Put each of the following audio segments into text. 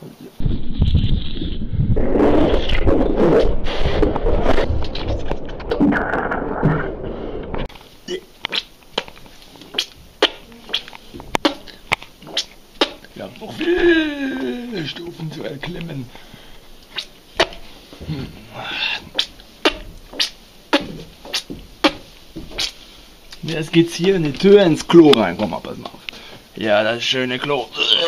Wir haben noch viele Stufen zu erklimmen. Jetzt geht's hier in die Tür ins Klo rein. Komm mal, pass mal auf. Ja, das schöne Klo.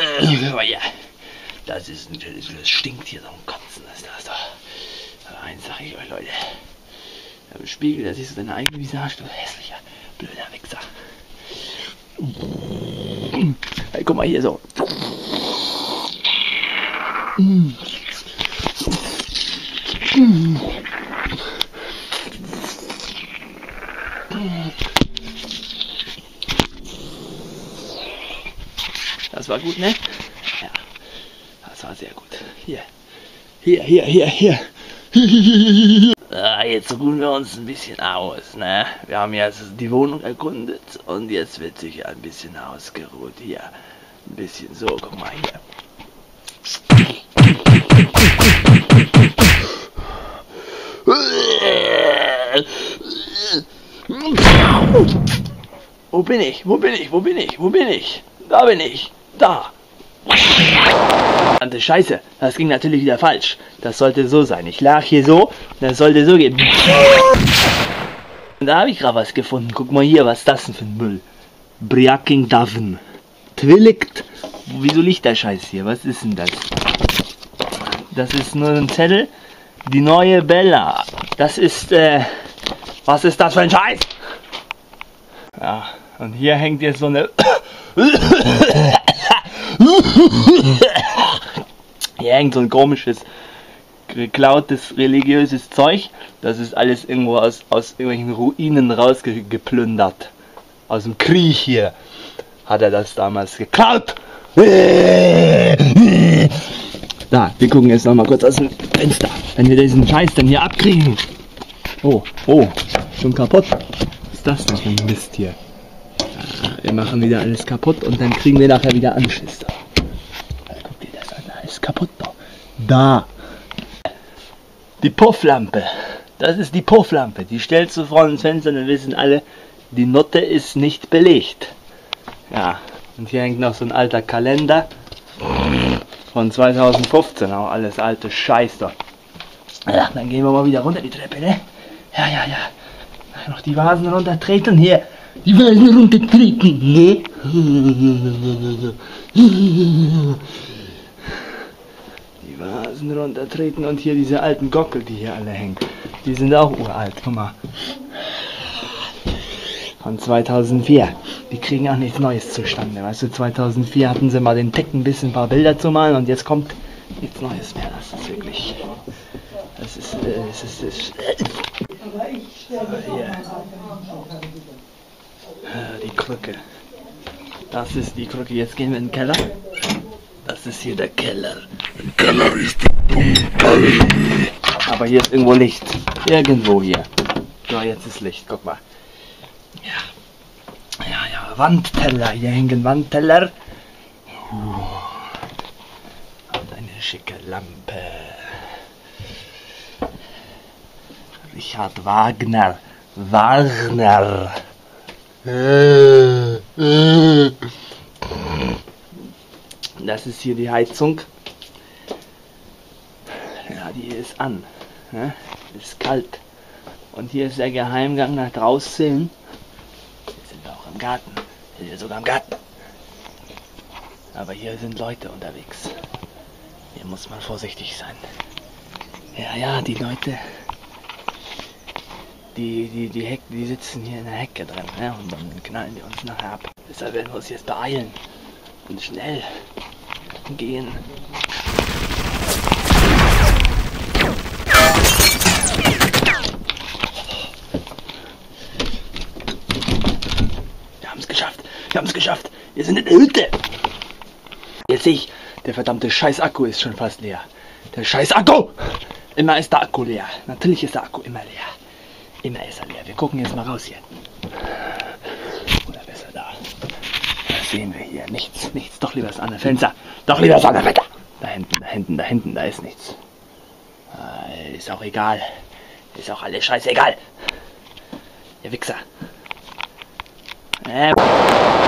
Das ist ein schönes Klo. Das stinkt hier so ein Kotzen. Das ist das doch. Aber eins sag ich euch, Leute. Im Spiegel, da siehst du deine eigene Visage. Du hässlicher, blöder Wichser. Hey, guck mal hier so. Das war gut, ne? Ja, das war sehr gut. Hier. Jetzt ruhen wir uns ein bisschen aus, ne? Wir haben jetzt die Wohnung erkundet und jetzt wird sich ein bisschen ausgeruht. Hier, ein bisschen so, guck mal hier. Wo bin ich? Da bin ich. Da. Verdammte Scheiße, das ging natürlich wieder falsch. Das sollte so sein. Ich lag hier so, das sollte so gehen. Und da habe ich gerade was gefunden. Guck mal hier, was ist das denn für ein Müll? Briaking Davn. Twilicht. Wieso liegt der Scheiß hier? Was ist denn das? Das ist nur ein Zettel. Die neue Bella. Das ist, was ist das für ein Scheiß? Ja, und hier hängt jetzt so eine... Hier hängt so ein komisches, geklautes, religiöses Zeug. Das ist alles irgendwo aus irgendwelchen Ruinen rausgeplündert. Aus dem Krieg hier hat er das damals geklaut. Da, wir gucken jetzt noch mal kurz aus dem Fenster, wenn wir diesen Scheiß dann hier abkriegen. Oh, schon kaputt. Was ist das denn für ein Mist hier? Wir machen wieder alles kaputt und dann kriegen wir nachher wieder Anschiss. Guck dir das an, da ist kaputt da. Da. Die Pufflampe. Das ist die Pufflampe. Die stellst du vor ins Fenster und dann wissen alle, die Notte ist nicht belegt. Ja, und hier hängt noch so ein alter Kalender von 2015. Auch alles alte Scheiß da. Ja, dann gehen wir mal wieder runter die Treppe, ne? Ja. Noch die Vasen runtertreten hier. Die Vasen runtertreten, ne? Die Vasen runtertreten und hier diese alten Gockel, die hier alle hängen. Die sind auch uralt, guck mal. Von 2004. Die kriegen auch nichts Neues zustande. Weißt du, 2004 hatten sie mal den Tick, ein bisschen ein paar Bilder zu malen und jetzt kommt nichts Neues mehr. Das ist wirklich... Das ist die Krücke. Das ist die Krücke. Jetzt gehen wir in den Keller. Das ist hier der Keller. Im Keller ist dunkel. Aber hier ist irgendwo Licht. Irgendwo hier. So, jetzt ist Licht. Guck mal. Ja. Wandteller. Hier hängen Wandteller. Und eine schicke Lampe. Richard Wagner. Das ist hier die Heizung. Ja, die ist an. Ne? Ist kalt. Und hier ist der Geheimgang nach draußen. Hier sind wir auch im Garten. Hier sind wir sogar im Garten. Aber hier sind Leute unterwegs. Hier muss man vorsichtig sein. Ja, die Leute. Die sitzen hier in der Hecke drin, ne? Und dann knallen die uns nachher ab. Deshalb werden wir uns jetzt beeilen und schnell gehen. Wir haben es geschafft. Wir sind in der Hütte. Jetzt sehe ich, der verdammte scheiß Akku ist schon fast leer. Der scheiß Akku! Immer ist der Akku leer. Natürlich ist der Akku immer leer. Immer ist er leer. Wir gucken jetzt mal raus hier. Oder besser da. Was sehen wir hier? Nichts. Doch lieber das andere Fenster. Da Da hinten, da ist nichts. Ist auch egal. Ist auch alles scheißegal. Ihr Wichser.